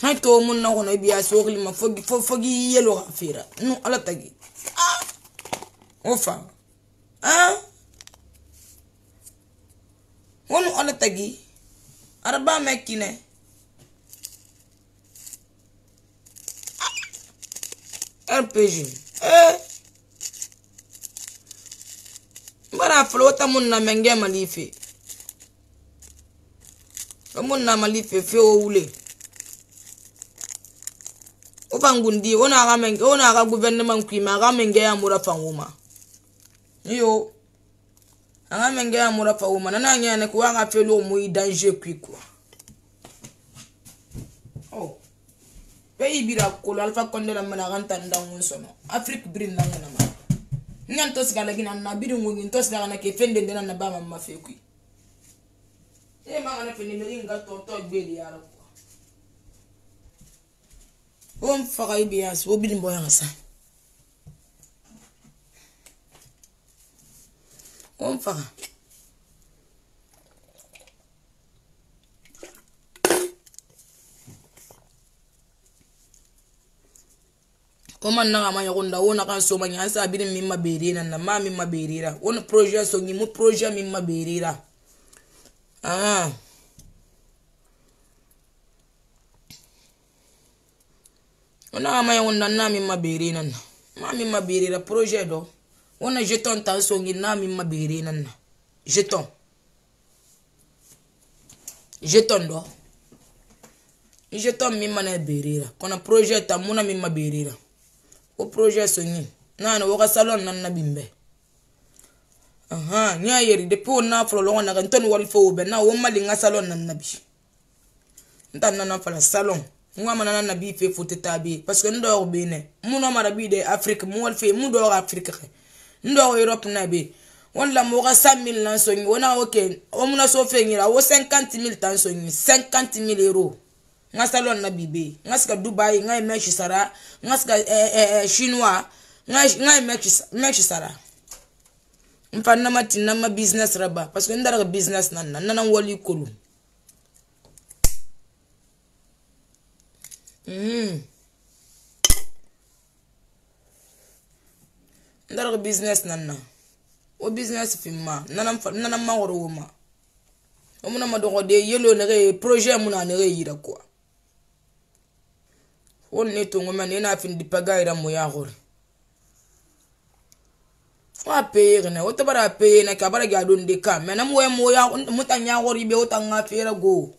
to mun na kono biya sokli ma fogi yelo afira no ala tagi ofa wonu ala tagi araba mekine RPG bara flota mun na menge malife mun na malife fe o wule o fangundi ona ga gouvernement kwima ga menge ya mura fanguma yo anga menge ya mura fanguma nana nyane ko ga felo mu danger kwiko oh pays bira ko alfa konde la mana ganta ndangun sono Afrique brin ndangana ma nyan tos gala gina na biru ngi tos gala na ke fende ndena na ba mamma fe kwi e ma ana fende mi nga to gbeli yaro ko on faga ibias wo bidin boya ngasa on faga Oman na ma yagonda wona kan so manya asa bidin mimma berira na ma mimma berira wona projet so ngi mu projet mimma berira ona ma yagonda na mimma berira na ma mimma berira projet do wona jeton tan so ngi na mimma berira na jeton do jeton mimma na berira kona projet ta muna mimma berira o projet sonyi nana woka salon nan na bimbe nya yeri depuis na flo lo na kan ton wal fo be na wo mali nga salon nan nabi ntan na fala salon ngwa manana nabi fe fote tabi parce que ndo be ne muno marabi de Afrique mu wal fe mu do Afrique ndo Europe na be wala mo ga 100,000 nan sonyi wona okay o muna so fe ngira wo 50,000 tan sonyi 50,000 euros nga salon na bibe nga Dubai nga mechi sara nga chinois nga mechi sara mfanna matina ma business raba parce que ndara business nan wali kolu ndara business nan o business fimma nan ma woro ma o muna ma do de yelo ne projet muna ne yira quoi on neto ngoma nena fin dipagaira moya gore wa pere na otabara pere na kabara ga don de ka mena moya mutanya gore be otanga fera go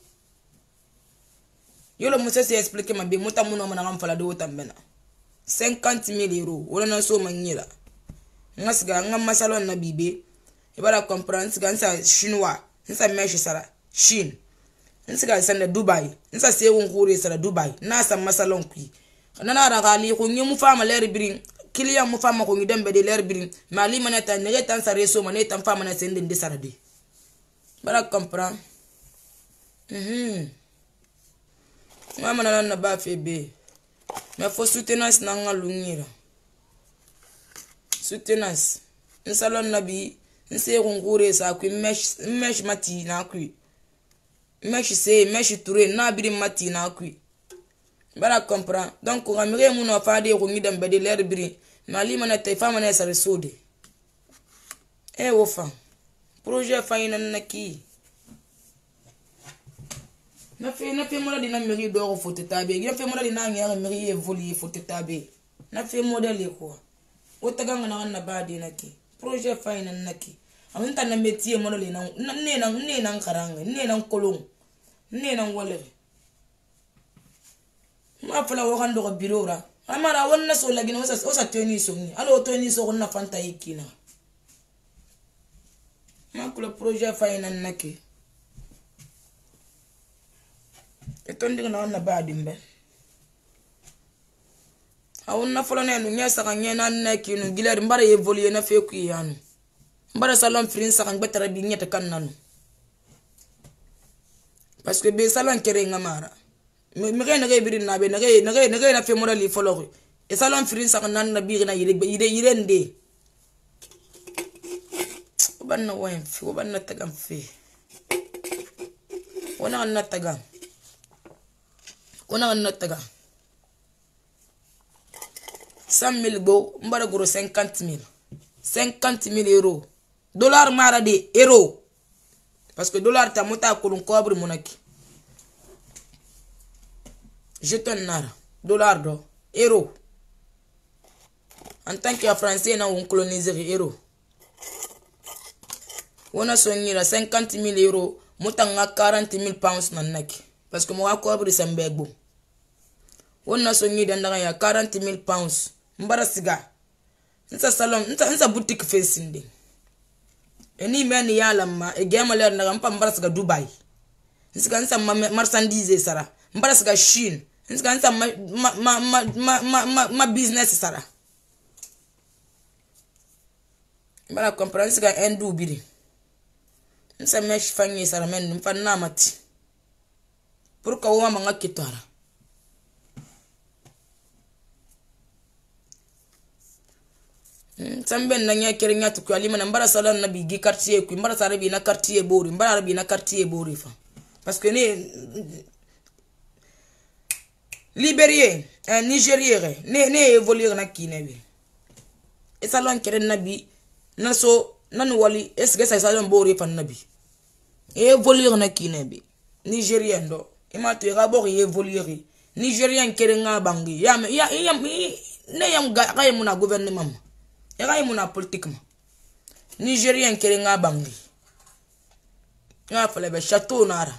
yolo musa se explique ma be mutamuno mana ngamfala do otambena 50,000 euros wala na so manyira ngasga ngam salon na bibe ibara comprendre gansa chinois nsa meshi sara Chine nsiga sanda Dubai nsa sewu ngure sara Dubai na sa masalon kwi nana ragali ko ngi mu fama ler birin kiliya mu fama ko ngi dembe de ler birin mali manata ne tan sa reso maneta fama na sende de sara de bara comprendre mama na ba febe mais faut soutenance na ngalungira soutenance nsalon nabi nsewu ngure sa kwi mesh mati na kwi meshi touré na biri mati na kui bara comprend donc ko amire mu no faade ko ngi dem be de l'air biri mali mana tay fama na sare sode wo fa projet fayna naki na fe mo dina meri do ko fote tabe ya fe mo dina ngi meri évoluer fote tabe na fe modèle ko o tagang na ba de naki projet fayna naki aminta na métier mo le na ne na karanga ne na kolong ne na wole ma fala wo kan do ko birora amara wonna so lagina o sa toni so ni alo toni so na fanta ikina ma ko le projet fayna naki e tondi na ba dimbe awonna fala ne no nyasa kan nyena naki no gilar mbara évoluer na fe ku yanu mbara salon frin sa kan betara bi nyeta kan nanu parce que be salon kere ngamara me ga na birin na be na na fe modali folo e salon frin sa kan nan na bi na yire nde banna wayn fi banna tagam fi wana na tagam On a un autre gars. 100 000 beau, on va gros 50 000. 50 000 euros. Dollar mara de euros. Parce que dollar ta mota kolon cobre monaki. Je te nara. Dollar do. Euro. En tant que français, on colonise euro. On a soigné 50 000 euros. Motanga 40 000 pounds nanaki. Parce que moi, cobre c'est un bego. On a soigné dans 40 000 pounds. Mbarasiga. Nsa salon, nsa boutique facing. Eni men yala ma e gema ler na mpa mbarasiga Dubai. Nsa marchandise sara. Mbarasiga Chine. Nsa ma business sara. Mbara comprendre nsa endu biri. Nsa mesh fanyi sara men mfa namati. Pourquoi wa manga kitara? Samben na nya kere nya tukwa lima na mbara sala na bigi quartier ku mbara sala bi na quartier bori mbara bi na quartier bori fa parce que ne Libérien Nigérien ne évoluer na kinebi e salon kere na bi na so nan wali est ce que ça salon bori fa na bi évoluer na kinebi Nigérien do e ma te rabor évoluer Nigérien kere nga bangi ya ne yam ga muna gouvernement Y'a mon politique. Nigérien qui est en Bangui. Y'a fallu le château nara.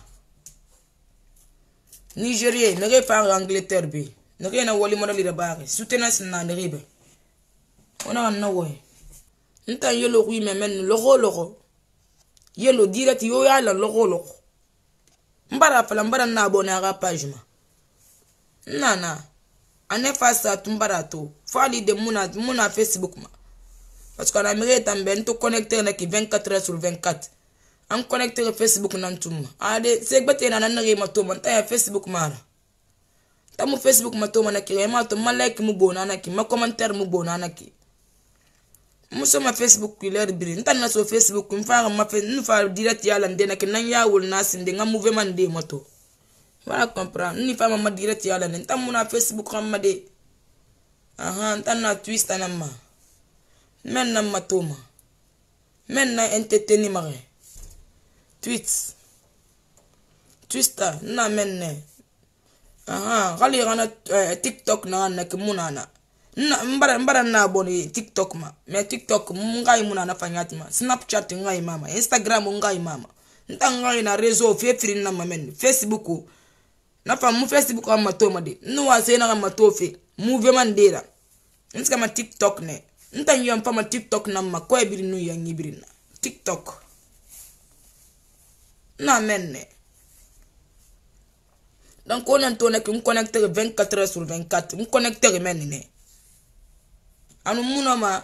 Nigérien, ne pas Angleterre bi. Ne rien à wali modali de barre. Soutenance n'a ne ribe. On a un way. N'ta yellow oui mais men loro. Yellow direct yo ya la loro. Mbara fala mbara na abonné à la page ma. Nana. Ane fasa tumbarato. Fali de muna Facebook ma. Parce qu'on a mis tamben to connecter na ki 24 heures sur 24. On connecter Facebook nan tum. Ade segbete na nanri mato man ta Facebook mara. Ta mu Facebook mato man ki ma to ma like mu bona na ki ma commentaire mu bona na ki. Mu so ma Facebook ki ler biri. Nta na so Facebook mfa ma fe nfa direct ya lande na ki nan ya wol na sinde nga mouvement de mato. Voilà comprendre. Ni fa ma direct ya lande. Nta mu na Facebook ma de. Aha, nta na twist na ma. Men na matoma. Men na entertaini mare. Tweets. Twister na men ne. Aha, gali gana TikTok na ke munana. Na mbara na abonné TikTok ma. Mais TikTok ngai munana fanyati ma. Snapchat ngai mama. Instagram ngai mama. Nta ngai na réseau fefri na mamen. Facebook na fa mu Facebook am matoma de. No wa se na matofe. Mouvement dera. Nska ma TikTok ne. Nta yom pa ma TikTok na ma ko ebiri nu ya ngibiri na TikTok na menne donc on entone que on connecter 24 heures sur 24 on connecter menne anu muna ma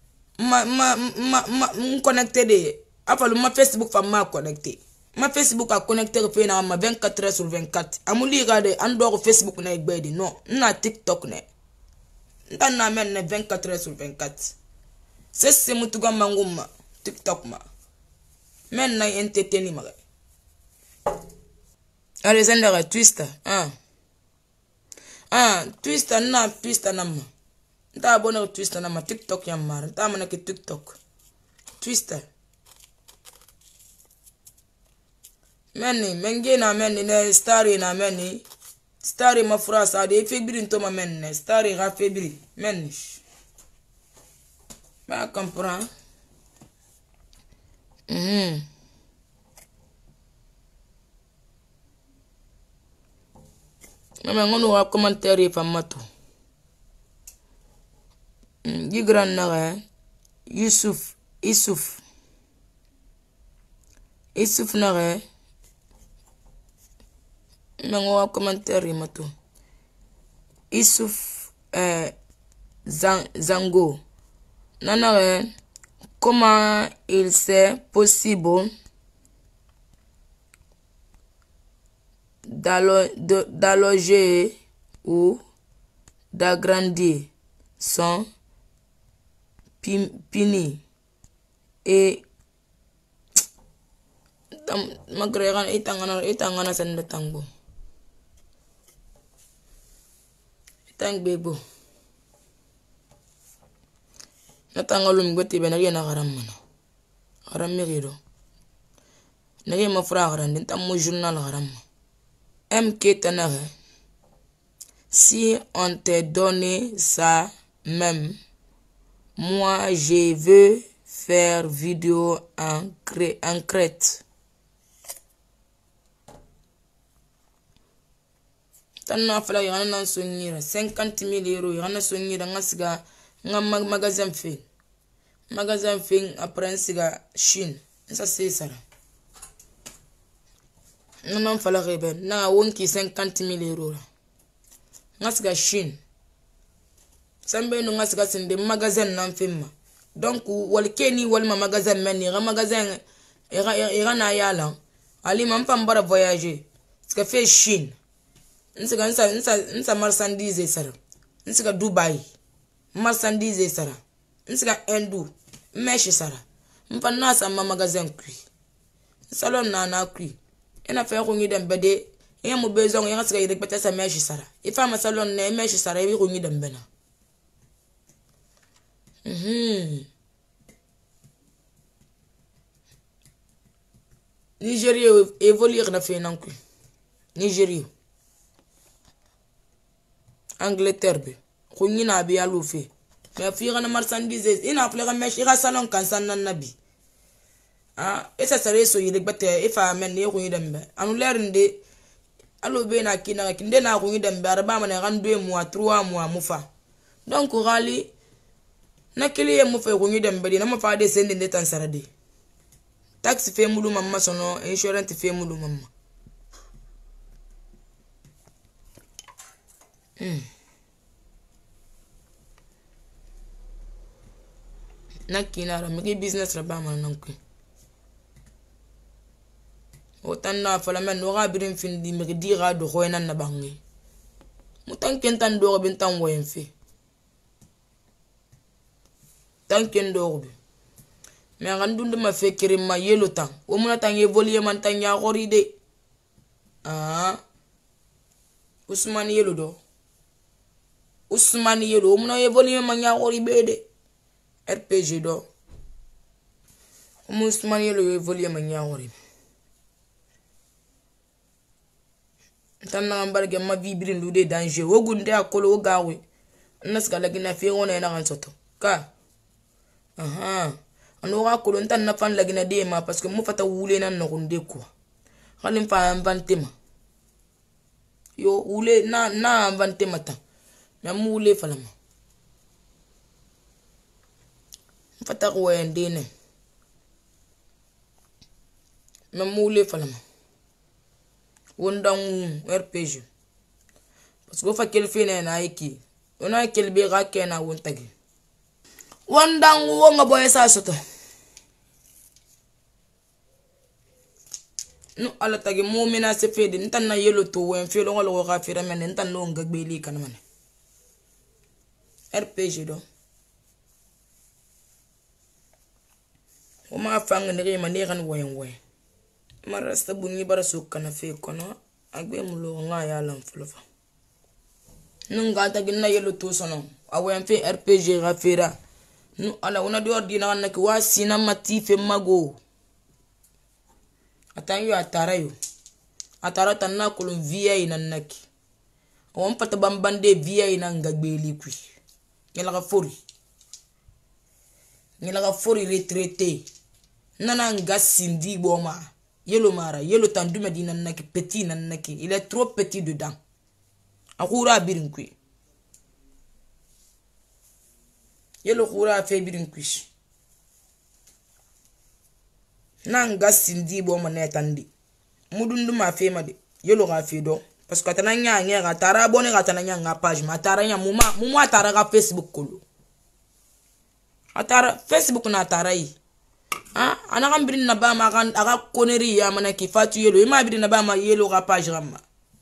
on connecter de afalu ma Facebook fa ma connecter ma Facebook a connecter pe na ma 24 heures sur 24 amuli regarder andor Facebook na egbedi non na TikTok ne Ntan na men 24 heures sur 24. C'est mutuga manguma TikTok ma. Men na entertaini ma. Alexander Twister. Twister na ma. Nta abonné Twister na ma TikTok ya mara. Nta amana ke TikTok. Twister. Mengi na meni ne story na meni. Stari ma frasa de febri into ma menne stari ra febri mennish ba comprend mama ngono wa commentaire fa mato gigran na Isuf na Mango wa commentaire mato. Isuf Zango. Nana comment il c'est possible d'allonger ou d'agrandir son pini et magregan itangana sen tango. Tang bebo. Natangolum gote benari na garam mana. Garam mirido. Nage ma fra garan din tam mo journal garam. MK tanare. Si on te donne ça même, moi je veux faire vidéo en Crète. Tanna fala yana nan sonyira 50,000 euros yana sonyira ngasiga ngam magasin fe. Magasin fe après siga Chine. Ça c'est ça. Non fala rebe na wonki 50,000 euros. Ngasiga Chine. Sambe no ngasiga sinde magasin nan fema. Donc walkeni walma magasin meni ga magasin ira na yala. Ali mam pam bara voyager. Ska fait Chine. Nsa marchandise sara. Nsa Dubai. Marchandise sara. Nsa Hindu. Mesh sara. Mpa nasa ma magasin kui. Salon na kui. Ena fe ko ngi dem bede. Ena mo besoin ena sika yide peta sa mesh sara. Ifa ma salon na mesh sara yi ko ngi dem bena. Nigeria évoluer na fe nan kui. Nigeria. Angleterre be ko nyina be yalu fe mais fi gana marchandise ina flega mesh ira salon kan sanan nabi esa sare so yile gbate ifa men ne ko yidembe anu lerinde alo be na kina kinde na ko yidembe arba man ran 2 mois 3 mois mufa donc rali na kiliye mufa ko yidembe dina ma fa de sende de tan sarade taxi fe mulu mamma sono insurance fe mulu mamma Nakinara migi business raba man nanku otan na fala men no gabirin fin di migi dira do hoyna na bangi mutan kentan do bin tan woyen fi tan ken do bi me ngandunde ma fekiri ma yelo tan o muna tan évoluer man tan ya gori de Usman yelo do Usman yelo muna évoluer man ya gori bede RPG do Usman yelo évoluer man ya gori tan na mbarge ma vibrin du de danger wo gunde akolo wo gawe naska lagina fi wona na kan soto ka anu ga kolo tan na fan lagina de ma parce que mu fata wule nan no gunde ko halim fa inventema yo wule na inventema ta mais mu wule falama fata ko wende ne mais mu wule falama wondang RPG parce que fa kel fene na iki ona kel be ga kena wontagi wondang wonga boy sa soto no ala tagi mu'mina se fede ntan na yelo to wen fe lo ngolo ga fira men ntan no ngagbeli kan man RPG do o ma fang ne ma ne kan wen marasta bunyi bara sukana fe kono agbe mulo nga ya lam fulofa nunga ta ginna yelo to sono awen fe RPG gafira nu ala una di ordina na ki wasina matife mago atanyo atara tanna kulun via ina naki on pata bambande via ina ngagbeli kwi ngela ga fori retraité nana ngasindi boma Yelo mara, yelo tandu medina naki petit naki. Il est trop petit dedans. Akura birinkui. Yelo kura fe birinkui. Nanga sindi bo mane tandi. Mudundu ma fe made. Yelo ga fe do. Parce que tananya nya ga tara abonné ga tananya nga page ma tara nya muma tara ga Facebook kolo. Atara Facebook na tara yi. Anakam birin na ba ma kan aga koneri ya mana ki fatu yelo ima birin na ba ma yelo ga page ramma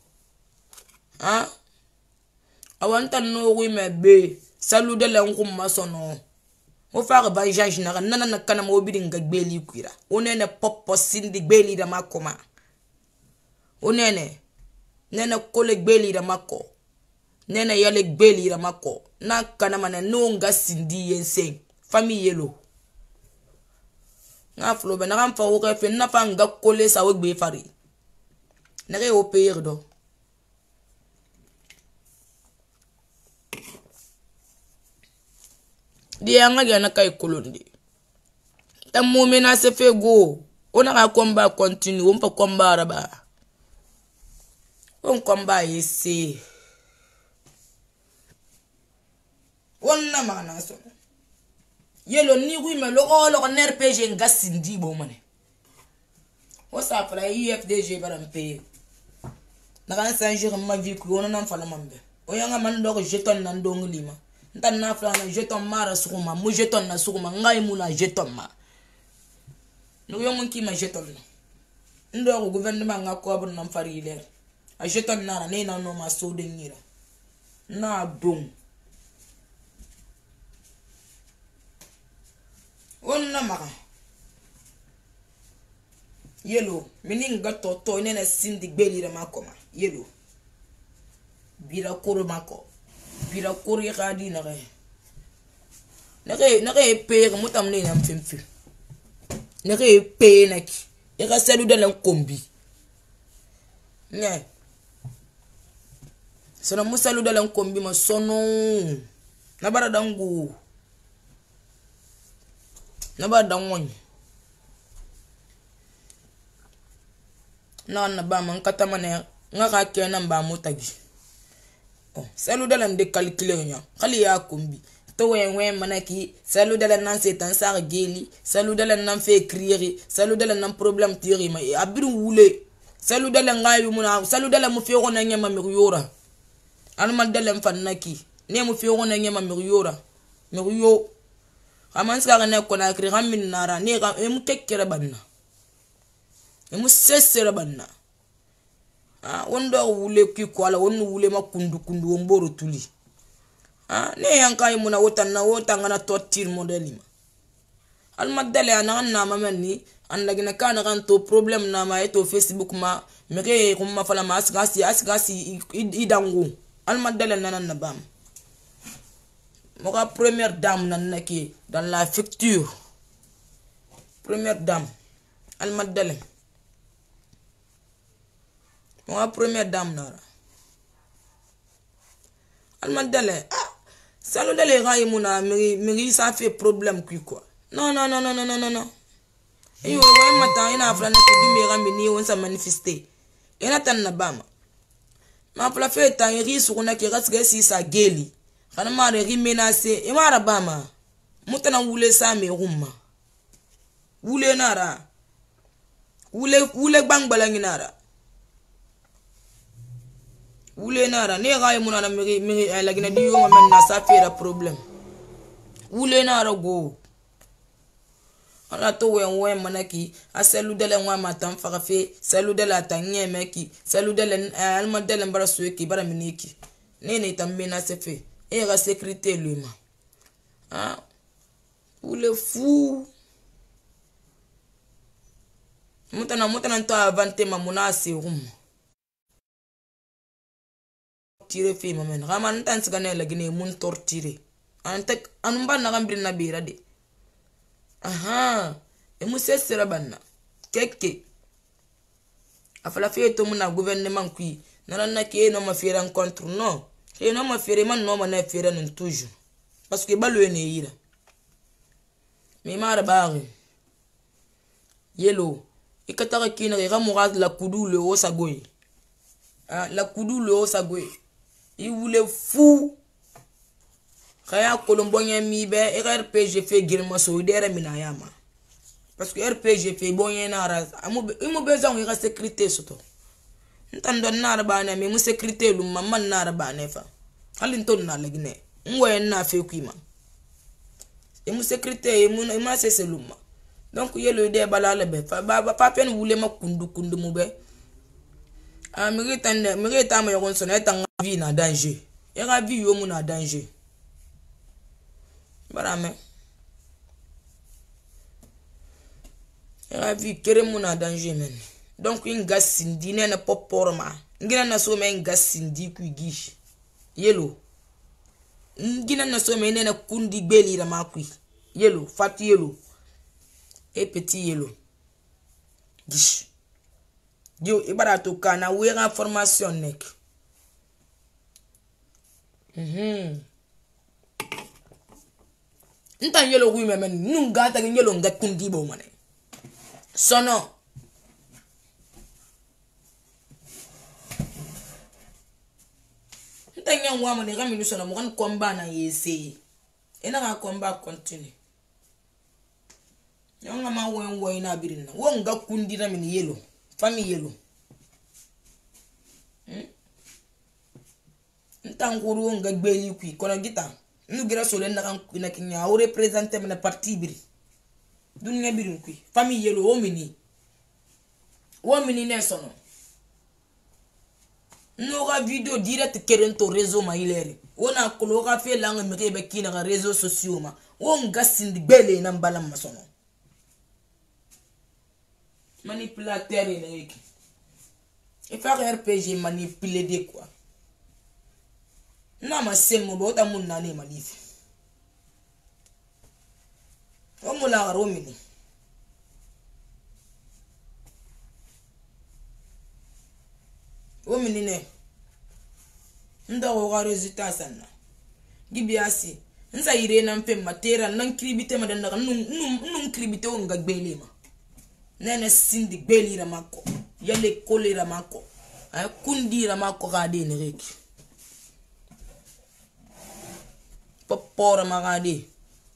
awanta no wi me be salu de len kum masono o fa ba jange na nana kana mo birin ga gbeli kuira onene poppo sindi gbeli da makoma onene nene kole gbeli da makko nene yale gbeli ramako na kana mana no nga sindi yense famille yelo nga flo be na ram fa wo ka fe na fa nga kole sa wo gbe fari na re o payer do di anga gana kai kolondi tam mo mena se fe go ona ka komba continue on pa komba raba on komba yesi onna mana so yelo ni wi me lo ner pg nga sindi bo mane o sa fala ifdg baram pe na kan sanger ma vie ku ona nan fala mambe o yanga man do jeton nan do ngulima ntan na fala na jeton mara sukuma mu jeton na sukuma ngai mu na jeton ma no yo mon ki ma jeton ndo ko gouvernement nga ko abon nan fari le a jeton na ne na no ma so de ngira na dong onna maka yelo minin gato to nene sindi gbelire makoma yelo bira koro mako bira koro yakadi na re pe mutam ne nam fimfi na re pe naki e ga selu de lan kombi ne sona musalu de lan kombi ma sono na bara dangu na ba dan won na ba man kata mane nga ka ke nan ba motagi salu dalan de calculer nya khali ya kumbi to wen manaki salu dalan nan setan sa geli salu dalan nan fe crier salu dalan nan problème tiri ma abiru wule salu dalan ngayu muna salu dalan mu fe wona nyama mi yora an man dalan fannaki ne mu fe wona nyama mi yora mi yo aman ska ne ko na kri gamin nara ne ga e mu tekkere banna e mu sessere banna wondo wule ki ko ala wonu wule ma kundu womboro tuli ne yankai muna wotanga na totir modeli ma al madale ana na mamani an lagina kana kan to problem na ma eto facebook ma meke kuma fala ma asgasi idangu al madale nanan na bam moka première dame nanaki dans la future première dame almadale moka première dame nara almadale salo dale ray muna mi ça fait problème quoi non iyo wa mata ina afrana ke bi mi rambi ni won sa manifester ina tan na bama ma pla fait tan ri sukuna ke gasga si sa geli kana mare rimenase e mara bama mutana wule sa me rumma wule nara wule bangbala nginara wule nara ne gaay munana mi lagina di yo men na sa fera problème wule nara go ala to wen manaki aselu dele wa matam fara fe selu dele atanye meki selu dele alma dele mbara sueki bara miniki nene tambena se fe et la sécurité lui ou le fou mutana to avante mamuna serum tire fi mamen raman tan sigane la gine mun tortire antek anumba na gambri na bira de e musesera banna keke afala fe to muna gouvernement kui nana ke no ma fi rencontre non et non ma fere man no na fere non toujours parce que balo ene ira mi mara baari yelo ikataka kina ga murad la kudu le osagoy la kudu le osagoy il voulait fou kaya kolombonya mi be RPG fait girma so dere minayama parce que RPG fait bonya nara amu besoin ira sécurité soto ntando nara bana mi mu sécurité lu mamman nara bana fa halin ton na lagne ngoy na fe kuima e mu sécurité e mu ma sese lumma donc yelo de balale be fa pa pen wule ma kundu mu be mirita ma yon sona etanga vie na danger era vie yo mu na danger barame era vie kere mu na danger men donc une gasindi ne poporma ngina na so men gasindi ku gi yellow ngina na so me nena kundi beli ra makui yellow fat yellow et petit yellow gish yo ibara to kana wera formation nek ntan yellow wi men nunga ta yellow nga kundi bo mane sono ntan yan wa mane gami sono mo kan komba na yese ena ga komba continue yonga ma wen na birina wonga kundi na min yellow fami yellow ntanguru nga gbeli kui kono gita nugira sole na kan na kinya o representer na parti biri dunya biri kui fami yellow o mini ne sono no ga video direct kerento réseau ma ileri ona kolo ga fe langa mi be kina ga réseaux sociaux ma wonga sindi bele na mbalam ma sono manipulateur et il faut RPG manipuler de quoi non ma c'est mon bota mon nani malif o mo la romini o minine nda o ga résultat sana gibiasi nza ire na mpe matera nan kribite madanda nun kribite o nga gbelema nene sindi beli ramako yale kole ramako ay kundi ramako ga de ne rek popora magade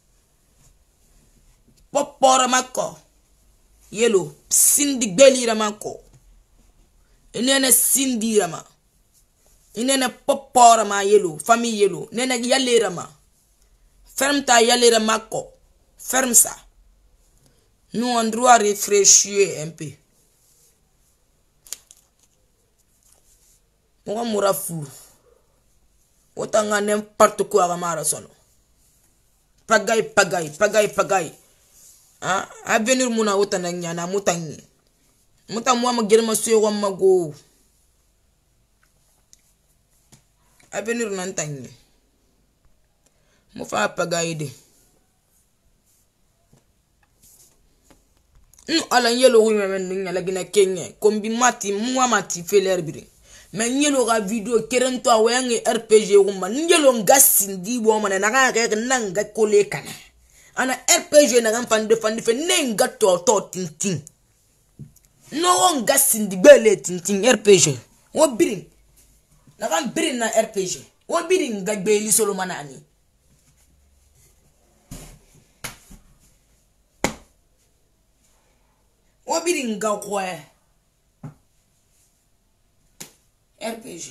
popora mako yelo sindi beli ramako nene sindi rama nene popora ma yelo famille yelo nene yale rama ferme ta yale ramako ferme ça. Nous on doit réfléchir un peu. On va mourir fou. Autant à n'importe quoi à la sono. Pagaille. Ah, à venir mon autant na mutani. Muta moi ma guerre monsieur wa mago. À venir n'antani. Mo fa pagaille de. Ala yelo wi men nya la gina Kenya kombi mati muwa mati feler biri men yelo ga video kerento awengi RPG wumba yelo ngasindi bo mana na ga nanga kole kana ana RPG na ga fande fe nenga to tintin no ngasindi bele tintin RPG wo biri na ga biri na RPG wo biri nga beli solo manani Obiringa kwa RPG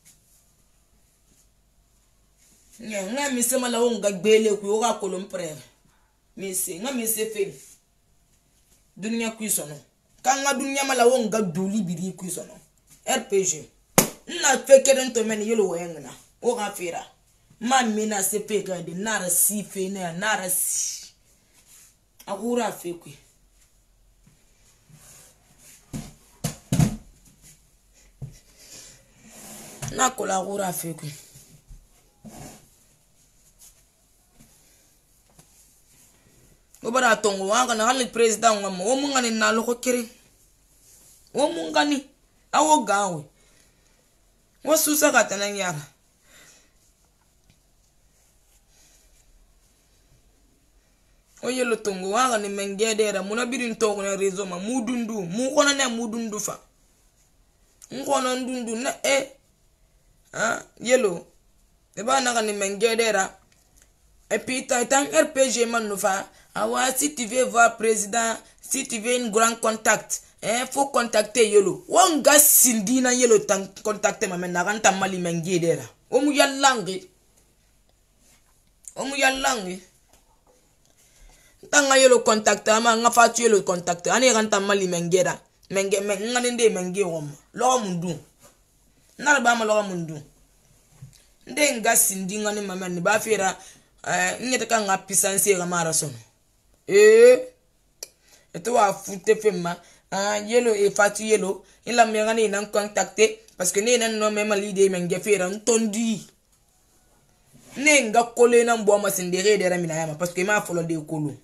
nga mise mala wonga gbele ku oga kolompre mise nga mise fe dunya ku sono kanga dunya mala wonga duli biri ku sono RPG na fekere nto men yelo wengna oga fira ma mina se pega de nara si fe na nara si agura fe ku na kolagura fekwe obara tongo wanga na hali president ngamo o mungani na loko kiri o mungani awo gawe wo susa katana nyara o yelo tongo wanga ni mengedera munabirin tongo na rezo ma mudundu mu kona na mudundu fa ngona ndundu na yelo eba na kan mengedera et puis tant RPG man no fa awa si tu veux voir président si tu veux un grand contact faut contacter yelo wonga sindina yelo tan contacter ma men na kan tamali mengedera o mu yallangi tanga yelo contacter ama nga fatu yelo contacter ani kan tamali mengera ngani nde menge wom lo mundu na ba ma lo mundu nde nga sindi ngani mama ni ba fera nyete ka nga pisansi ga mara sono eto wa fute fema yelo e fatu yelo ila me ngani nan contacter parce que ne nan no même l'idée menge fera ntondi Nenga kole na mbo masindere de ramina yama parce que ma folo de kolo.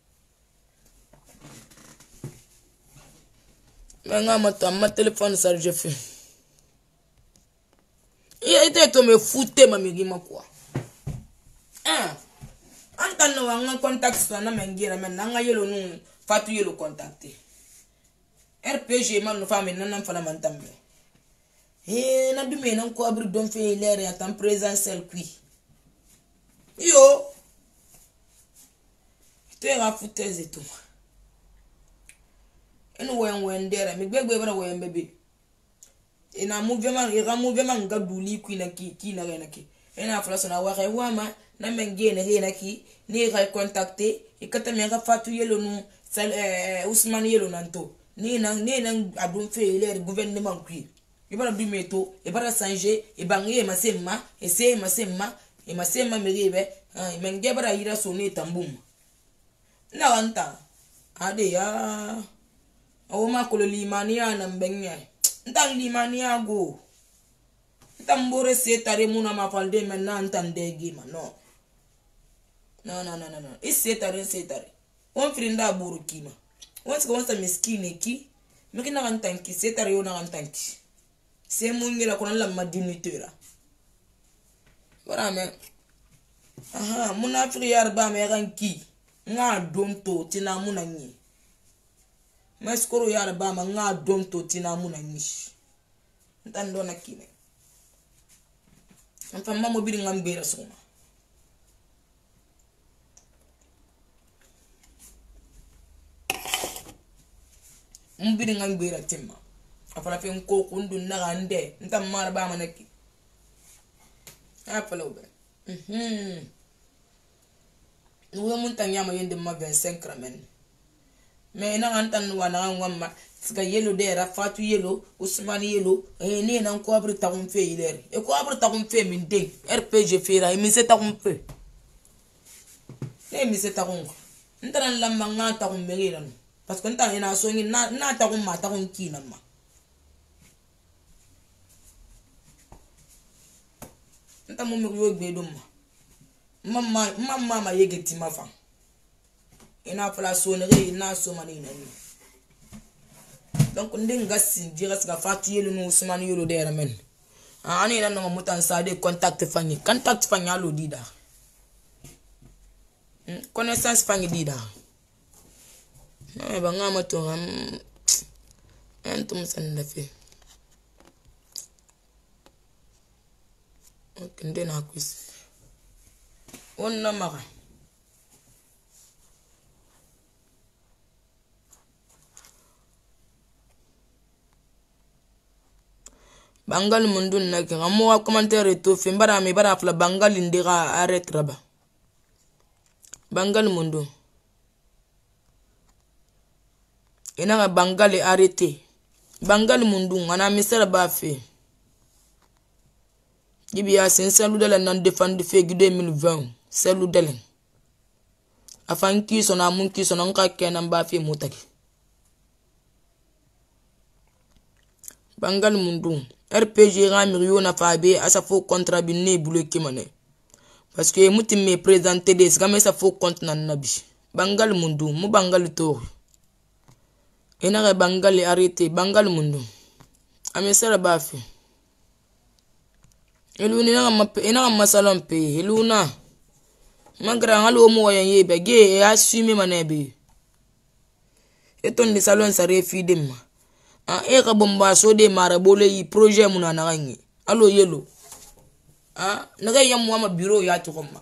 Manga ma téléphone ça je fais. Il a été to me fouté ma migima quoi. Antan no wanga contact so na mengira men nanga yelo nu fatu yelo contacter. RPG man no fami nan fala man tambe. Na du me nan ko abri don fe lere atam présentiel qui. Yo. Tu es foutaise et tout. Eno wen dera mi gbegbe bara wen bebe. Ina mouvement gaduli qui na ki na rena ki. Ena fala so na wa ma na mengene rena ki ni ra contacter e kata me ga fatu yelo nu Ousmane yelo nanto. Ni nan adun fe le gouvernement qui. E bara du meto e bara changer e bangi e masema e se masema e masema meribe e menge bara ira so ne tambum. Na wanta ade ya o ma ko limania na mbenya ntan limania go ntan bore se tare muna ma falde men na ntan degi ma no isse tare on frinda buru kima on se wonsa miskine ki mekina kan tanki se tare yo na kan tanki se mungira ko la madinitera wala me muna friyar ba me ranki nga donto tina muna nyi maskoro yara ba ma nga donto tina muna nyi ntando na kine amfa mamo biri ngambera soma mbiri ngambera timma afala fe nko kundu na gande ntam mara ba manaki afala ube nuwe muntanya ma yende ma 25 kramen me na antan wa na ngwamma sika yelo de rafatu yelo Ousmane yelo ne nan ko abri ta kun fe yilere e ko abri ta kun fe min de RPG fera mi se ta kun fe ne mi se ta kun ntaran lamma ngata kun merira no parce que ntan ina so ngi na ta kun ma ta kun kina ma ntan mo mi yo gbe do mama yegeti mafa ina fala so ne ina so mani nani donc ndinga sinjira sika fatu yelo no Ousmane yelo dera men ani ina no mutan sa de contact fanyi alo dida connaissance fanyi dida ba ngama to antum sanda fe okende na kwisi on na mara bangal mundun na ke ngamo wa commentaire to fe mbara mi bara fla bangal ndira arrête raba bangal mundu ina ga bangal arrêté bangal mundu ngana misera ba fe Libya c'est celle de la non défendu fait 2020 celle de la afin qui son amour qui son encore kenan ba fi mutaki bangal mundu RPG ramiriyo na fabe asa faux contrat bi ne bloqué mané parce que mutim me présenter des game sa faux compte na nabi bangal mundu mu bangal to ina ga bangal arrêté bangal mundu amesara ba fi eluna ina masalon pe eluna magra ngalo mo waye be ge assume manebe eton di salon sa refidem e ka bomba so de mara bole yi projet muna na gangi allo yelo na ga yam wa ma bureau ya to komma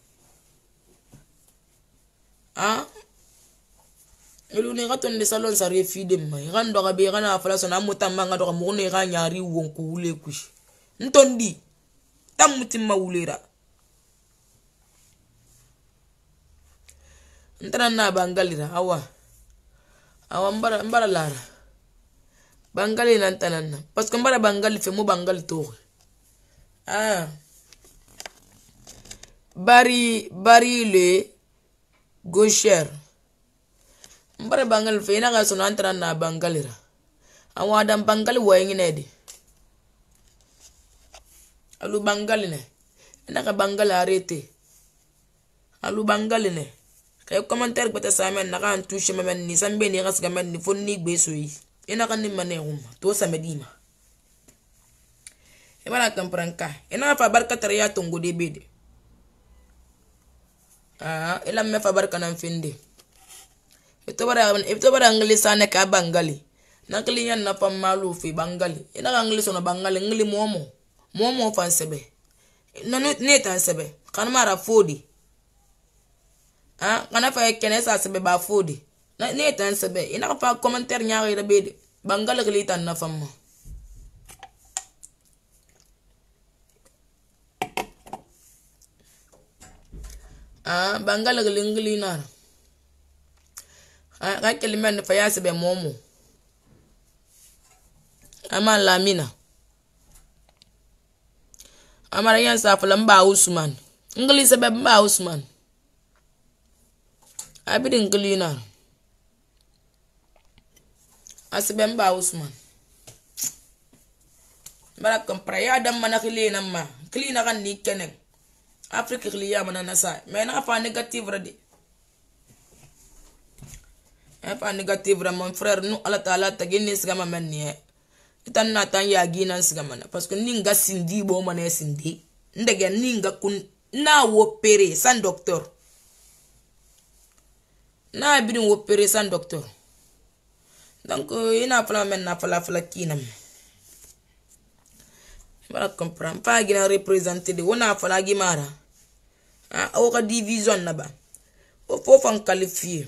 eluna ga ton di salon sa refidem ma gando ga be gana fala so na mutamba nga do mo ne ga nyari wonku wule kushi ntondi tamutim mawulera ntana na bangalira awa mbara lara bangali nan tanana parce que mbara bangali fe mo bangali to bari le gaucher mbara bangali fe na ga so nan tanana na bangalira awa dan bangali wayengi nedi alu bangali ne ina ka bangal arrêté alu bangal ne kay commentaire bata samen na kan touche men ni sambe ni ras gamen ni fonni beso yi ina kan ni manehum to samedima e bala comprenka ina fa barka tariya tongo de bede ila me fa barka nan finde ito bara anglisa ne ka bangali na kliyan na pam malu fi bangali ina angliso na bangali ngli momo fan sebe no ne tan sebe kan mara fodi kana fa kenesa sebe ba fodi na ne tan sebe ina fa commentaire nyaari da bede bangali kli tan na fam bangali ngli na ka kelimen fa ya sebe momo ama lamina amara yan safala mba Usman ngli sebe mba Usman abidi ngli na asbe mba Usman bara compra ya dam mana klina ma klina kan ni kenen Afrique kliya mana nasa mais na fa négative radi fa négative ra mon frère nous Allah taala tagini sigama menni tan na tan ya gina sigama na parce que ninga sindi bo mané sindi ndege ninga kun na opéré sans docteur na bidin opéré sans docteur donc ina fala men na fala kinam bara comprendre pas gina représenter de wona fala gimara o ka division na ba o fofan qualifier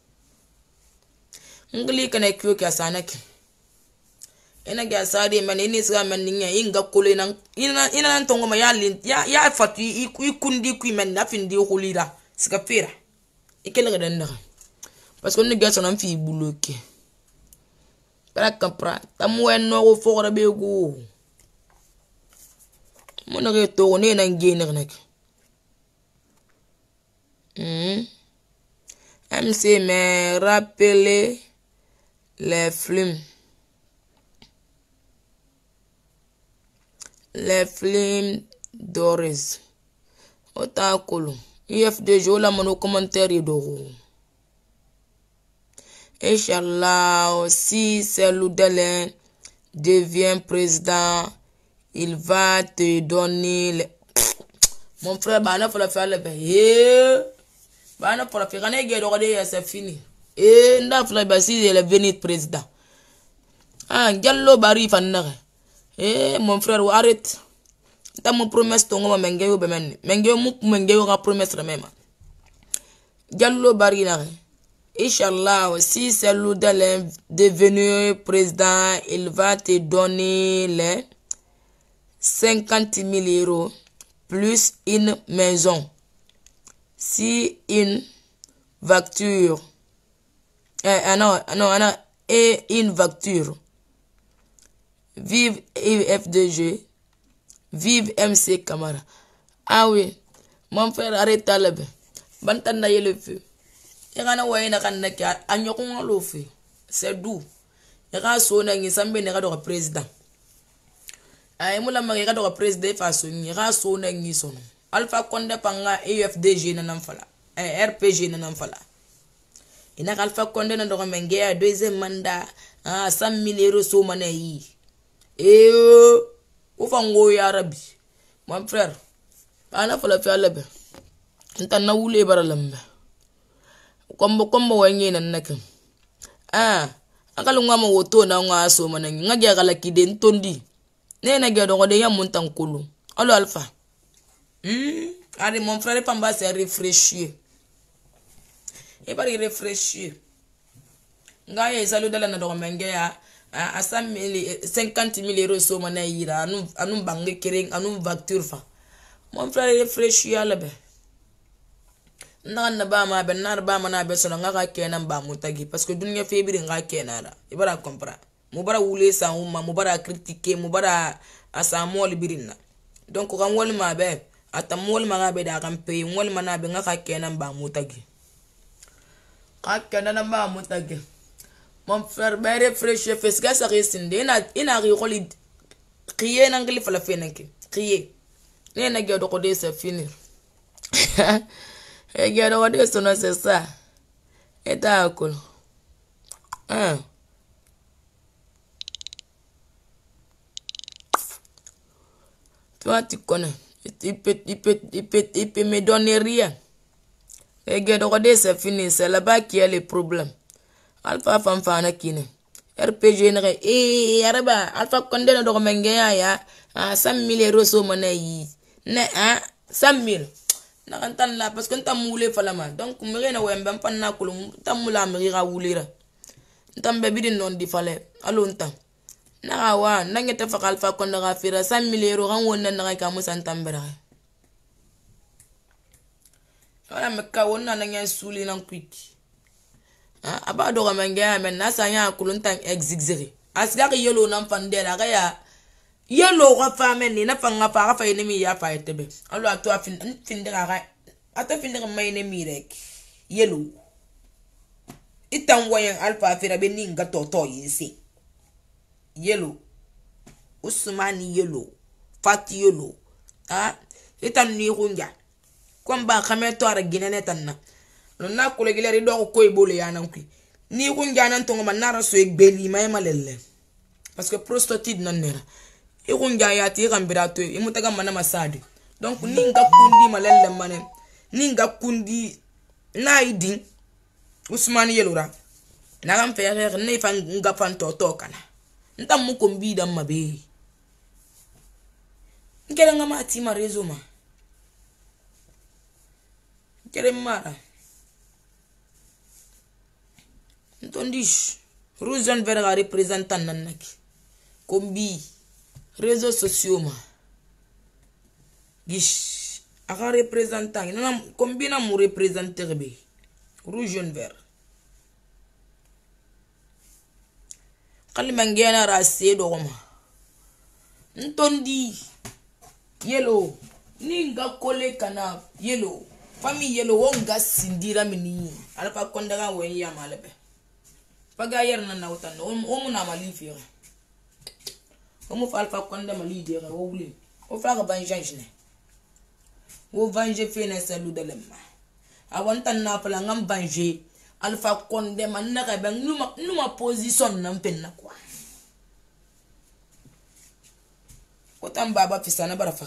ngli kana kyo kya sanake ina ga sade man ini sga man ninya inga kole nan ina tongo ma ya fatu ikundi ku men na findi hulira sga fira ikele ga dan parce que ni ga sonan fi bloqué para compra tamwen no go fogora be go mon re to ne nan gene nak MC me rappeler les films d'Ores otakolo IFDJ la mono commentaire d'oro Inch'Allah si Seloudelen devient président il va te donner les... mon frère bana faut la faire le bana pour la faire on est regardé c'est fini nda faut la si il est venu président Diallo bari fanare mon frère arrête ta mon promesse tongo ma mengeyo be men mengeyo ga promesse même Diallo bari na Inch'Allah si Seloudel est devenu président il va te donner les 50 000 euros plus une maison si une voiture et une voiture vive IFDJ vive MC Camara oui mon frère arrête là bantan na yele feu igana wayna kan na ka anyokon lo feu c'est doux iga so na ngi sambe ne ga do président ay mula magi ga do président fa so ngi ga so na ngi sono Alpha Condé panga IFDJ na nam fala RPG na nam fala ina Alpha Condé na do menge deuxième mandat 100 000 euros so manayi ufango ya rabbi mon frère ana fala fi alabe ntan na wule baralambe kombo wanye nan nak akalu ngama woto na nga so manangi ngage gala kide ntondi ne na ge do de yam ntan kulu alo Alpha allez mon frère pamba c'est réfléchir et pas réfléchir ngaye Seloudel na do menge ya à 50 000 euros so mana ira anu bangi kering anu voiture fa mon frère réfléchir à la be na ba ma be nar ba mana be so nga kenan ba mutagi parce que dunya febiri nga kenara ibara comprendre mu bara wule sa umma mu bara critiquer mu bara asamol birina donc kan wol ma be atamol ma be da kan pe wol mana be nga kenan ba mutagi ka kenan ba mutagi mon frère ba réfléchir fais que ça reste ina ri xoli crier nangli fala fenanki crier Ne na gado ko de c'est finir. E gado ko de sono c'est ça. Et d'accord. Toi, tu connais. Il peut me donner rien. Et gado ko de c'est fini. C'est là-bas qu'il y a les problèmes. Alpha fanfana kine. RPG nere araba Alpha Condé no do menge ya 100 000 euros so mana yi ne 100 000 na kan tan la parce que ntam mule falama donc mire na wembe pan na kulum tam mula mire ga wulira ntam be bidin non di fale alo ntam na wa na ngete fa Alpha Condé ga fira 100 000 euros kan wonna na ka musa ntam bera wala me ka wonna na ngen suli nan kwiki aba do menge ya men na sanya kulun tan exigere asga yelo nan fandela ga ya yelo ga famen ni na fanga fa fa ni mi ya fa etebe alo ato findira ga ato findira mai ne mi rek yelo itan wayan Alpha fira be ni nga to yesi yelo Usmani yelo Fati yelo itan ni hunja komba khameto ara ginene tanna na kule gileri do ko ibole yanan ku ni ku njanan to ma nara so egbeli may malelle parce que prostatide non nera e ku njaya ti gambira to e mutaga mana masadi donc ni nga kundi malelle manen ni nga kundi na idin Usmani yelura na gam fere ne fa nga fan to kana ntam mu ko mbida mabe ngere nga ma ti ma rezo ma ngere mara Ntondish, Rouge Vert a représentant nanaki. Kombi, réseaux sociaux ma. Gish, a représentant. Kombi na mu représenter be. Rouge Vert. Kali mangena rase do ma. Ntondi, yellow. Ninga kole kana yellow. Famille yellow wonga sindira mini. Alpha Condé ga wenya malebe. Paga yer na nautan o mu na mali fira o mu fa Alpha Condé mali dera o wuli o fa ga banjange ne o vanje fe na salu de lemma awon tan na pala ngam banje Alpha Condé man na ga ben numa position na pen na kwa ko tan baba fi sana bara fa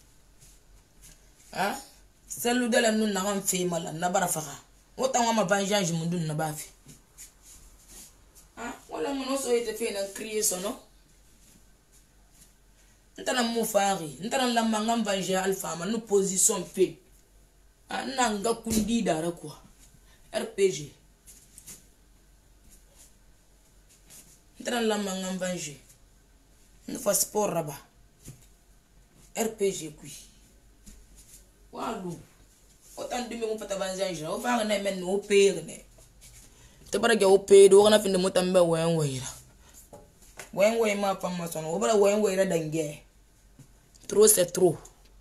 salu de lemnu na ngam fe mala na bara fa o tan ma banjange mundun na ba fi wala mono so ete fe na crier sono ntana mu fari ntana la mangam banje Alpha ma no position fe nanga kundi dara kwa RPG ntana la mangam banje no fa sport raba RPG kui walu otan dumi mu pata banje o fa na men no pere ne bara ga ope do kana finde mutambe wen ma fama sono obara wen dange trop c'est trop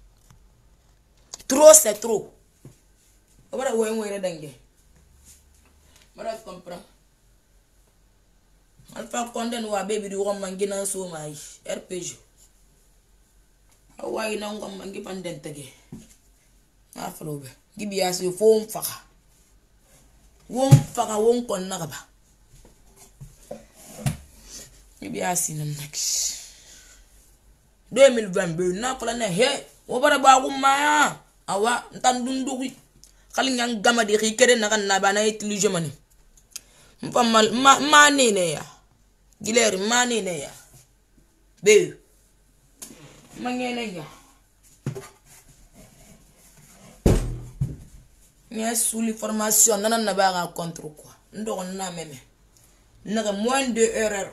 obara wen dange bara comprend Alpha Condé no baby do mangina so mai RPG awai na ngam mangi pandentege afrobe gibi asu fo mfaka won faka won kon nakaba gibi asina next 2022 na pala ne he wo bara ba ko maya awa ntan dundugi khali nyang gama di xikere na kan na bana utilisé mani mpamal mani ne ya gileri mani ne ya be mangene ya Yes, sous les formations, non, on n'a pas contre quoi. Nous on a même. Nous avons moins d'erreurs.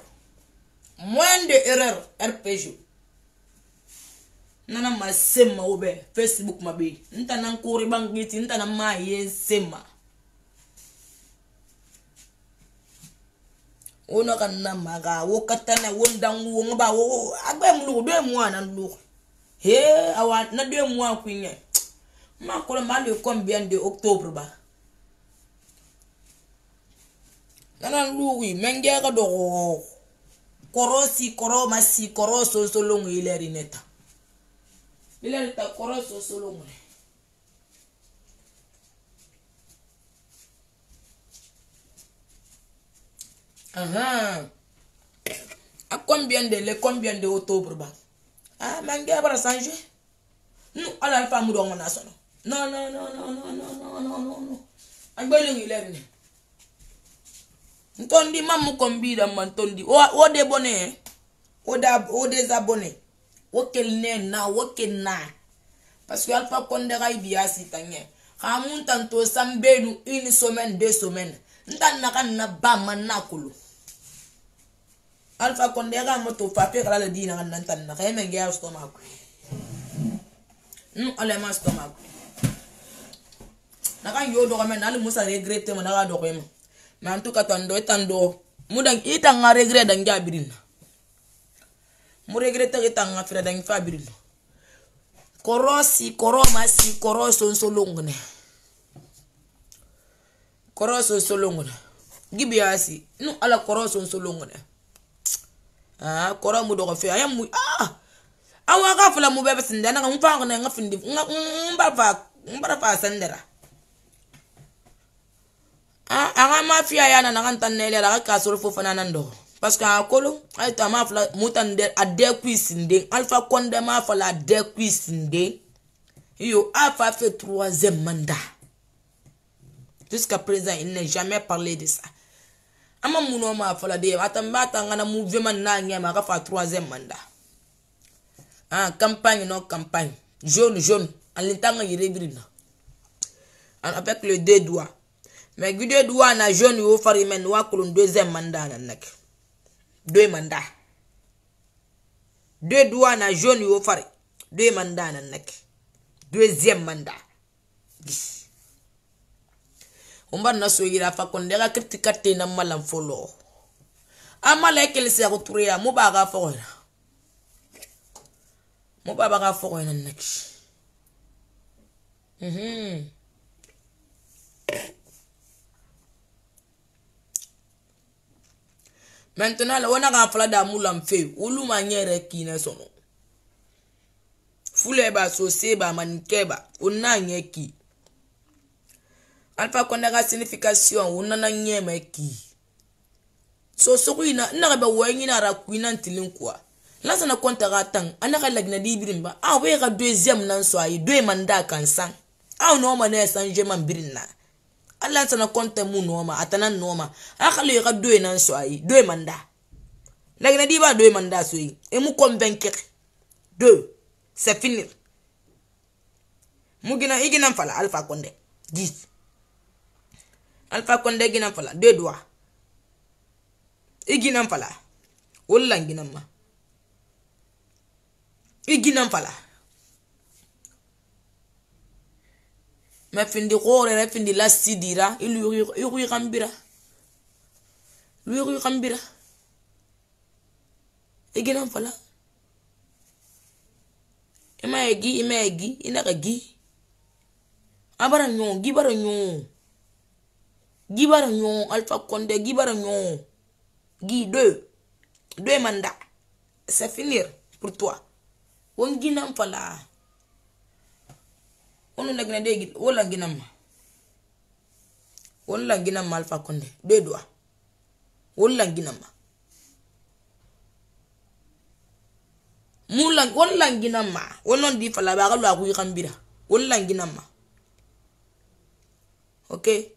RPG. Nous avons ma sema obe Facebook ma be. Nous avons couru bangiti, nous avons ma sema. On a kana maga, wo katana, wo ndangu, wo ngaba, wo agba mulu 2 mois na lu. He, awa na 2 mois kwinye. Ma kola le combien de octobre ba nana luwi mengega do koro masi koro so longo ileri neta Bila ta koro so solo ngone. À combien de octobre ba? Ah, mangue bara changer. Non, ala fa mu do ngona sono. Non. Agbele ngi ler ni. Ntondi mamu kombida mantondi. O de bonnet. O des abonnés. O kelne na, o kenna. Parce que Alpha Condé ray biasi tanye. Hamun tanto sambenu une semaine, 2 semaines. Ntan na ba manakulu. Alpha Condé ga moto papier kala dina kan nan na kay men gya stomach. Ale ma stomach. Na kan yo do men al musa regretter mo na ga do ko em. Mais en tout cas tando mudang itanga regret dan jabirin. Mu regretter itanga fira dan fabirin. Korosi koromasi koroso solongone. Koroso solongone. Gibiasi no ala koroso solongone. Ah koro mu do ko fe ayam mu awa ga fula mu bebe sindana ngam fa ngana ngafindi ngba fa sandera. Anga mafia yana na kan tanele la ka soro fo fana nando parce que akolo ay ta mafla mutande ade kuisinde Alpha Condé mafla ade kuisinde yo a fait 3e mandat jusqu'à présent il n'a jamais parlé de ça ama muno mafla de atambata ngana mouvement na ngema ka fa 3e mandat campagne non campagne jaune alintanga yirebirina avec les 2 doigts. Mais guide doigt na jaune yo fari men wa kulun 2e mandat na nak 2 mandats 2 doigts na jaune yo fari 2 mandats na nak 2e mandat umba na so yira fa kon dega kritikate na malam folo amala ekel se ko turia mo ba ga fo na nak Maintenant, la wana ga fala da mulam fe, ulu manyere kine sono. Fule ba sose ba manikeba, una nyeki. Alpha Condé ga signification, una na nyema ki. So kuina, na ba wengi na ra kuina ntilin kwa. Lasa na konta ga tang, anaka lagna di birimba. We ga 2e nan so ayi, 2 mandat kan sang. No mané sanje man birinna. Allah sana konte mu noma atanan noma akale ga 2 nan so ayi 2 mandat la gna di ba 2 mandat so yi e mu convaincre 2 c'est fini mu gina igina fala Alpha Condé 10 Alpha Condé gina fala 2 doigts igina fala wala gina ma igina fala ma findi gore na findi la sidira ilu kambira igina fala imagi inaka gi abara nyon gibara nyon Alpha Condé gibara nyon gi 2 mandats c'est finir pour toi on gina fala onu lagna degi wala ginam Alpha Condé 2 doigts wala ginam mulang wala ginam wonon di fala ba galo aku kambira wala ginam okay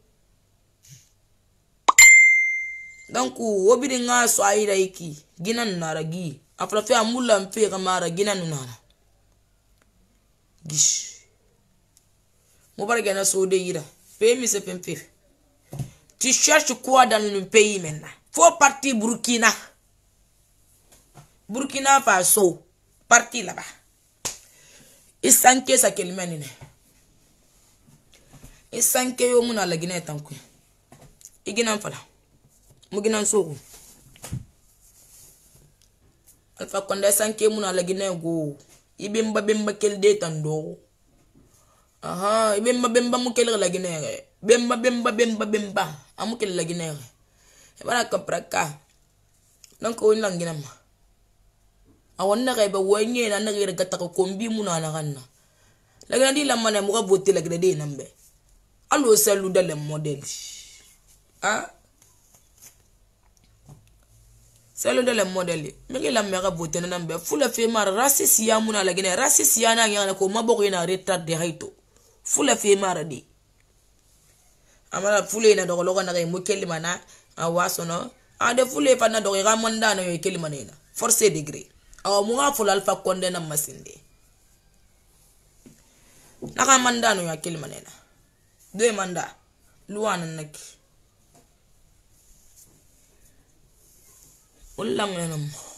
donc wobiri nga so ayira iki ginan naragi afra fe amulam fe kamara ginan nana gish Moubargana Sode Ira. Pays c'est pire. Tu cherches quoi dans le pays maintenant? Faut partir Burkina. Burkina Faso. Parti là-bas. Il s'enquête sa kelmanine. Il s'enquête au monde à la Guinée tant que. Il gagne fala. Mugina Soro. Alpha Condé s'enquête au monde à la Guinée go. Ibimba kel détando. Bemba mukele la Guinée. Bemba amukele la Guinée. E bara ka praka. Donc on langinama. awon na kay ba wonye na nagire gata ko kombi muna na kanna lagina di lamane mo ka botti lagina di nambe allo selu dale model selu dale model mi la me ka botti na nambe fula fe mar raciste ya muna lagina raciste ya na ngana ko maboko ina retard de haito fula fe mar di amara fule ina do logo na kay mo kelima na awasono ade fule fa na do ga monda na yo kelima na force degré aw mo nga fula alfa konde na masinde naka manda no ya kelima na do manda luwana nak ulam na